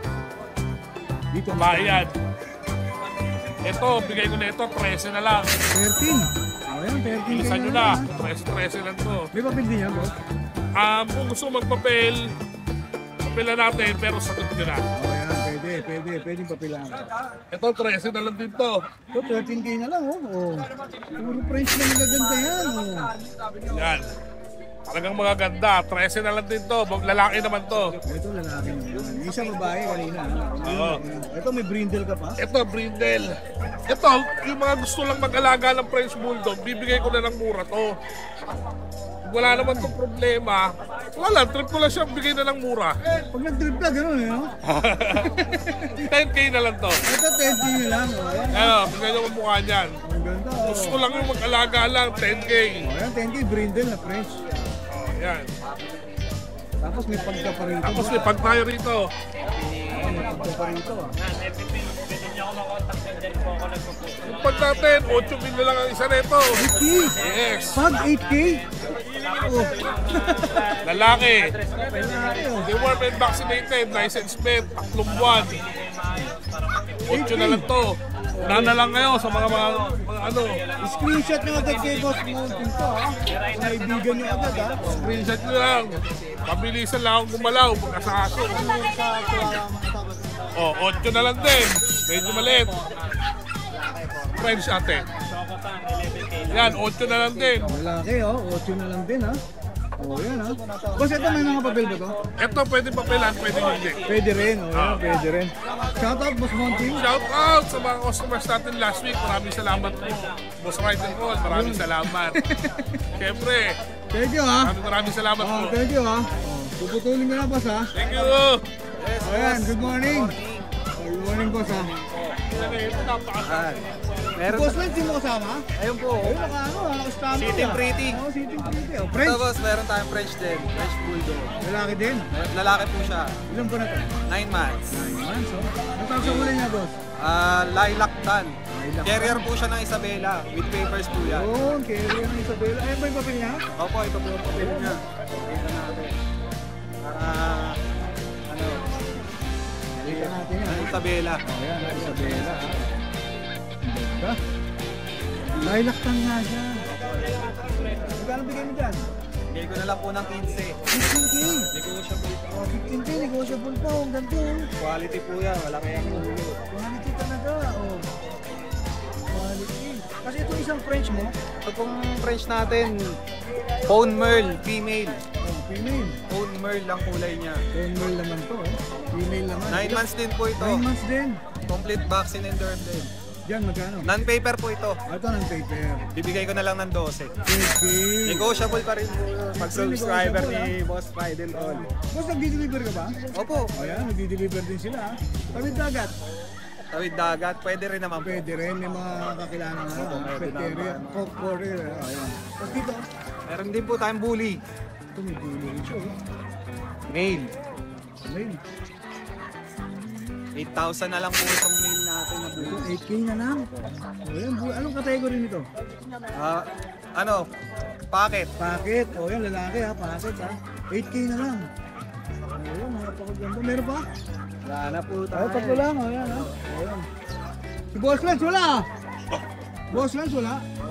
Dito, Babae yan. Ito, bigay ko na ito, thirteen na lang. thirteen. Ayan, thirteen. Bilisan nyo kayo na. ha? thirteen, thirteen lang to. May papel din yan, boss? Um, kung gusto magpapel, papel na natin, pero sagot nyo na. Oh, ayan, pwede, pwede, pwede papilaan. Ito, thirteen na lang din to. Ito, thirteen K na lang, oh. Oh. Puro French na magaganda yan, oh. Yan. Talagang mga ganda. thirteen na lang din to. Lalaki naman to. Ito, lalaki naman. Isang babae kanina. Oo. Ito, may brindle ka pa. Ito, brindle. Ito, yung mga gusto lang mag-alaga ng French Bulldog, bibigay ko na ng mura to. Wala naman itong problema. Wala, trip ko lang siya, bigay na ng mura. Pag nag-trip ka, gano'n, eh, no? ten K na lang to. Ito, ten K na lang, oh. Ayan, Ano, bigay nyo ang mukha niyan. ang ganda, oh. Gusto lang yung mag-alaga lang, ten K. Oh, ayan, ten K, brindle na French. Oh, yan. Tapos may pagka pa rito. Tapos may pag tayo rito. Oh, may pagka pa rito, ah. Yung pag natin, eight mil na lang ang isa nito. eight K? Yes. Pag eight K? Oh. Lalaki. Lalaki, oh. Deworm and vaccinated, license plate, tatlong buwan. eight na lang to. Una na lang kayo sa mga mga, mga ano. Screenshot nyo agad kay Boss Mountain to, ha? Kaibigan nyo agad, ha? Screenshot nyo lang. Pabilisan lang akong gumalaw pagkasakaso. Oh, eight na lang din. Medyo maliit. French ate. Yan, eight na lang din. Lalaki, oh. eight na lang din, ha? Oh, yan, ha? Boss, ito may mga papel ba to? Ito pwede papelan, pwede hindi. Pwede rin, oh, yan, pwede rin. Shoutout, Boss Mountain. Shout out sa mga customers natin last week. Maraming salamat po. Boss Ride and Roll, maraming salamat. Siyempre, Thank you, ha? maraming maraming salamat po. Oh, thank you, ha? Oh, puputulin ko na, Boss, ha? Thank you! Oh, yan, good morning. Oh, good morning, Boss, ha? Meron Boss, Lance, hindi mo kasama? ayun po. Ayun, naka, ano, naka-stamp. Sitting pretty. Oh, sitting pretty. Oh, Ito French. boss, meron tayong French din. French Bulldog. Lalaki din. Lalaki po siya. Ilan po na to? nine months. Months, oh. Ang tawag sa kulay niya, Boss? Ah, lilac tan. Lilac Carrier po siya ng Isabela. With papers po yan. Oh, carrier ng Isabela. Ayun ba yung papel niya? Opo, ito po yung papel niya. Dito natin. Para, ano, Dito natin yan. ng Isabela. Oh, yan, ang Isabela, ha? Ang ganda. Lilac tan nga siya. Magkano bigay mo dyan? Bigay ko na lang po ng fifteen. fifteen K. Negotiable. Oh, fifteen K, negotiable pa. Ang ganda, oh. Quality po yan. Wala kayang ulo. Quality talaga, oh. Quality. Kasi ito isang French mo, Ito pong French natin, Phone Merle, female. oh, female. Phone Merle lang kulay niya. Female naman to, oh. Female naman. nine months din po ito. nine months din. Complete vaccine and derm din. Diyan, magkano? Non-paper po ito. Ito ng paper. Bibigay ko na lang ng twelve. Okay. Negotiable pa rin po yun. Pag subscriber ni Boss Pride and all. Boss, nagdi-deliver ka ba? Opo. O yan, nagdi-deliver din sila. ha? Tawid dagat. Tawid dagat, pwede rin naman po. Pwede rin, may mga kakilala nga. Opo, pwede Pet area, naman. cock courier. Ayan. Tapos dito, Meron din po tayong bully. ito may dulo rin siya. oh. Mail. Amen. eight thousand na lang po itong mail natin na Ito, bully. eight K na lang. O yan, bu- anong category nito? Ah, ano? Packet. Packet. O yan, lalaki ha, packet ha. eight K na lang. O yan, mga pakaganda. Meron pa? Wala na po O, tayo. tatlo lang. O yan ha. O yan. Si Boss Lance, wala ah. Boss Lance, wala.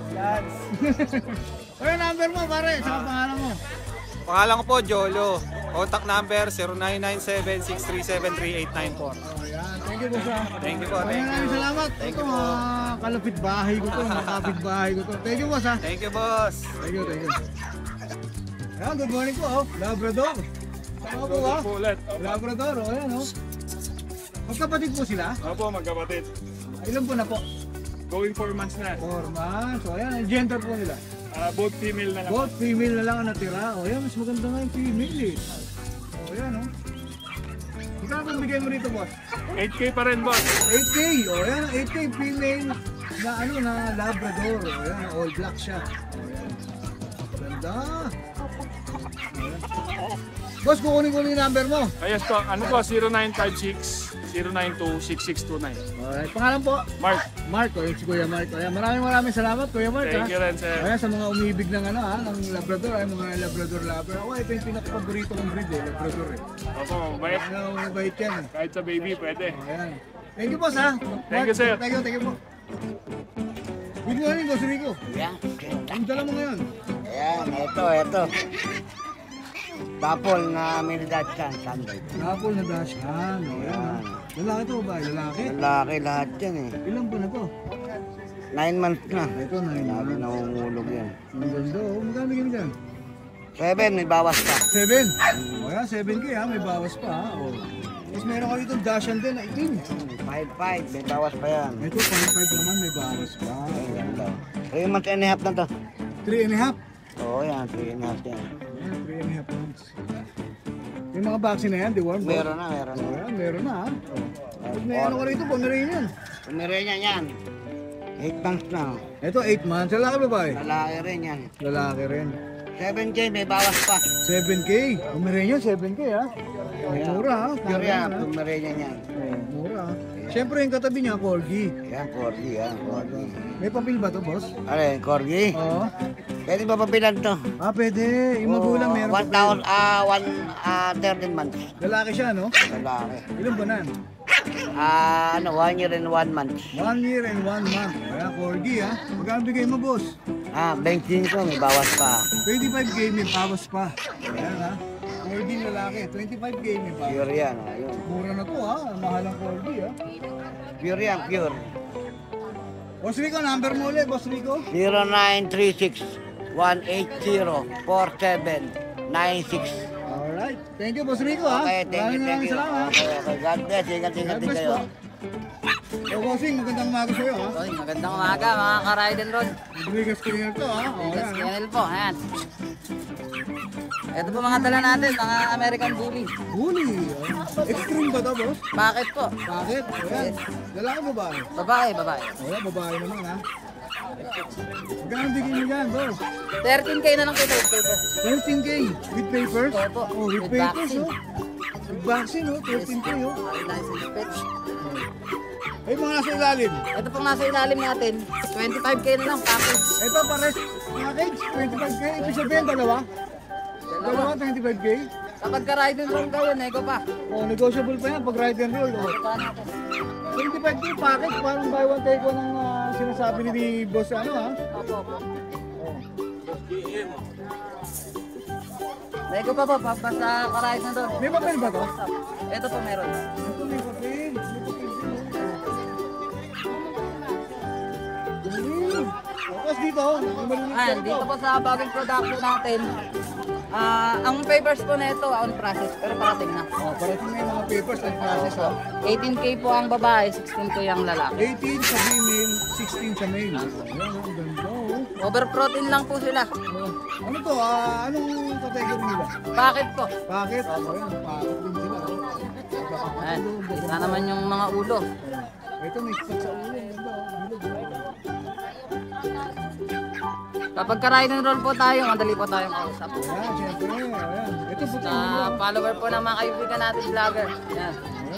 O yan, number mo pare. Saka pangalan mo. Pangalan ko po, Jolo. Contact number zero nine nine seven six three seven three eight nine four. O yan. Thank you, Boss ha. Thank you po, O, thank maraming you. salamat. Thank Ito, you po. mga kalapit bahay ko to. Mga kapit bahay ko to. Thank you, Boss ha. Thank you, boss. Thank you, thank you. Ayan, good morning po, oh. Labrador. Tama po ba? Po ulit. Labrador, oh, ayan, oh. Magkapatid po sila? Opo, magkapatid. Ilan po na po? Going four months na. Four months. So, ayan, ang gender po nila. Ah, both female na lang. Both female na lang ang natira. O, ayan, mas maganda nga yung female, eh. O, ayan, oh. Ikaw ang bigay mo rito, boss? eight K pa rin, boss. eight K. O, ayan, eight K female na, ano, na Labrador. O, ayan, all black siya. O, ayan. Ganda. Boss, kukunin ko yung number mo. Ayos po. Ano po? zero nine five six zero nine two six six two nine. Alright, pangalan po? Mark, Mark, o yung si Kuya Mark. Ayan, maraming maraming salamat, Kuya Mark. thank ha? you rin, sir. Ayan, sa mga umibig ng ano ha, ng Labrador, ay mga Labrador lover. Ako, ito yung pinaka-paborito kong breed eh, Labrador eh. Opo, mabait. Ano, mabait yan eh. Kahit sa baby, pwede. O, ayan. Thank you, boss ha. Thank you, sir. Thank you, thank you po. Good morning, Boss Rico. Yeah. Ang dala mo ngayon? Ayan, ito, ito. Bapol na Minidatsan, Sunday. Apple na dashcam. O, ayan ha. Lalaki to ba? Lalaki? Lalaki lahat yan eh. Ilan po na to? Nine months na. Ito, nine Lagi months. nangungulog yan. Ang ganda oh. Magkano bigyan mo dyan? Seven, may bawas pa. Seven. O yan, seven K ha. May bawas pa ha. O. Tapos meron ka dito dashan din na itim. Five, five, may bawas pa yan. Ito, five five naman. May bawas pa. Ay, ganda. Three months and a half na to. Three and a half. Oo, yan, three and a half yan. Ayan, three and a half months. Yung mga vaccine na yan, di worm? Meron na, meron na. Ayan, meron na ha. Tapos may ano ka rito, Pomeranian. Pumirenya yan. Eight months na. Ito, eight months. Lalaki ba ba eh? Lalaki rin yan. Lalaki rin. Seven K, may bawas pa. seven K. Pomeranian, seven K ha. Mura ha. Pure yan, pumirenya yan. Oh, mura ha. Siyempre yung katabi niya, Corgi. Yan, Corgi, yan, Corgi. May papel ba to, boss? Ano yun, Corgi? Oo. Pwede ba papilan to? Ah, pwede. Yung magulang Oo, meron One papel. thousand, ah, one, ah, thirteen months. Lalaki siya, no? Lalaki. Ilan ba na? Ah, ano, one year and one month. One year and one month. Kaya Corgi ha. Magkano bigay mo, boss? Ah, twenty ko, may bawas pa. twenty-five K may bawas pa. Ayan ha. Corgi lalaki. twenty-five K may bawas. Pure yan, ayun. Mura na to ha. Mahal ang Corgi ha. Pure yan, pure. Boss Rico, number mo ulit, Boss Rico. zero nine three six one eight zero four seven nine six. Alright. Thank you, Boss Rico ha. Okay, thank you, Maraming thank maraming you. salamat. Okay, okay. God bless, ingat-ingat God din bless kayo. po. So, bossing, magandang umaga sa'yo ha. Oy, magandang umaga mga ka-Ride Road. Rodriguez Cleaner to ha. O, Yes, yan. K L po, ayan. Ito po mga dala natin, mga American Bully. Huli. Extreme ba to, boss? Bakit po? Bakit? Ayan. Lalaki mo ba? Babae, babae. O, yan, babae naman ha. Magkano bigyan mo yan, boss? thirteen K na lang kita with paper. thirteen K with papers? Opo. Oh, with, With papers, vaccine. oh. With vaccine, oh. thirteen K, oh. License plate. Ay, mga nasa ilalim. Ito pong nasa ilalim natin, twenty-five K na lang package. Ito, pares. Package, twenty-five K. Ibig sabihin, dalawa? Dalawa, twenty-five K. Kapag ka-Ride Road kayo, nego pa. Oh, negotiable pa yan pag ride and roll. Oh. Ito natin. twenty-five K package, parang buy one take one ang ah, sinasabi ni boss, ano ha? Opo, opo. Nego pa po, pa, pa sa ka-Ride Road. May papel ba to? Ito po meron. Ito may papel. May papel din, oh. Galing. Tapos dito, oh, may maliliit Ayan, pa dito ito. po sa bagong production natin, Ah, ang papers po na ito, on process, pero parating na. Oh, parating na yung mga papers and process ha. eighteen K po ang babae, sixteen K ang lalaki. eighteen sa female, sixteen sa male. Ayan, ang ganda oh. Over-protein lang po sila. Ano to? Ah, anong category nila? Bakit po? Bakit? Ayan, bakit din sila. oh. Ayan, kita naman yung mga ulo. Ito may spot sa ulo. Ang ganda oh. Bilog, oh. Kapag ka-ride and roll po tayo, madali po tayong kausap. Ayan, syempre. Ayan. Ito po Na follower po ng mga kaibigan natin vlogger. Ayan.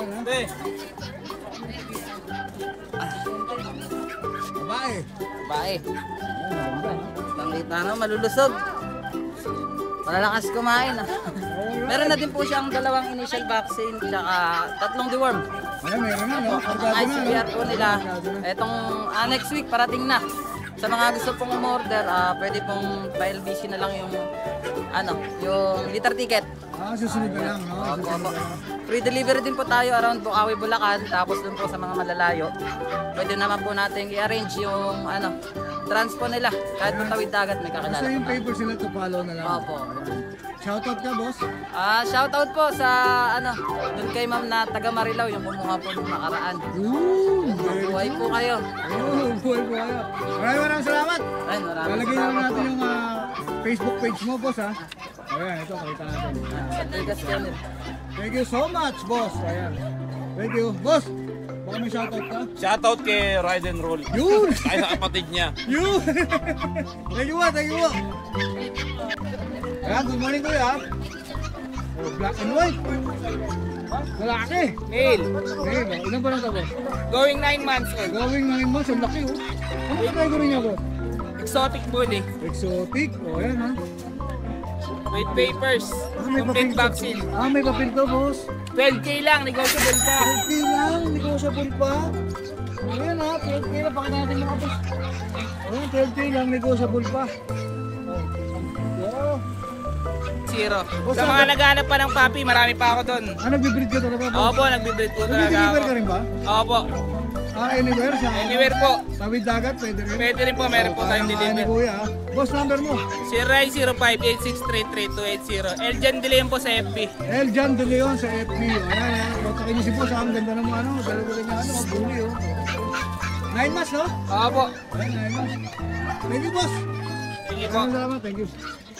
Babae. Babae. Langita na, malulusog. Malalakas kumain ah. Meron na din po siyang dalawang initial vaccine tsaka tatlong deworm. Ayan, meron na no? Ang Kargado I na. C V R po nila. Etong ah, next week parating na. Sa mga gusto pong umorder, ah, pwede pong pa-L B C na lang yung ano, yung liter ticket. Ah, susunod na lang, no? Opo, Susunod opo. na lang. Free delivery din po tayo around Bukawi, Bulacan. Tapos dun po sa mga malalayo, pwede naman po natin i-arrange yung ano, transpo nila. Kahit matawid dagat, may kakilala. Basta yung pa. papers nila to follow na lang. Opo. Shoutout ka, boss. Ah, shoutout po sa ano, dun kay ma'am na taga Marilao, yung kumuha po nung nakaraan. Ooh, Buhay po kayo. Oh, buhay po kayo. Maraming maraming salamat. Ay, maraming Lalagay lang salamat natin po. yung ah, Facebook page mo, boss, ha? Ayan, ito, kita natin. Sa Vegas Channel. Thank you so much, boss. Ayan. Thank you. Boss, baka may shoutout ka? Shoutout kay Ride and Roll. Yun! Kaya sa kapatid niya. Yun! Thank you po, thank you po. Ayan, good morning kuya. Oh, black and white. Lalaki. Neil, Hey, ilan ba lang ka, boss? going nine months old. Going nine months, ang laki, oh. Ano yung category niya, boss? Exotic bully. Exotic. O, ayan, ha? With papers. Ah, may Complete papel. vaccine. Ah, may papel to, boss. twelve K lang, negotiable pa. Okay lang, negotiable pa. Ayan, ha? twelve K lang, pakita natin mga boss. Ayan, twelve K lang, negotiable pa. Oh. Zero. Boss, Sa mga naghahanap pa ng papi, marami pa ako doon. Ah, nagbe-breed ka talaga, boss? Opo, nagbibreed po talaga Nagbe-deliver ako. ka rin ba? Opo. Ah, anywhere sa... Anywhere po. Tawid dagat, pwede rin. Pwede rin po, meron po tayong Kaya nga ni deliver. kuya, ah. Boss, number mo. zero nine zero five eight six three three two eight zero. Eljan Dileon po sa F B. Eljan De Leon sa F B. Ayan, ayan. Kontakin niyo si boss, ah. Ang ganda ng ano, dalawa rin niya, ano, bully, oh. Nine months, no? Opo. Ayan, nine months. Thank you, boss. Sige po. Maraming salamat, thank you.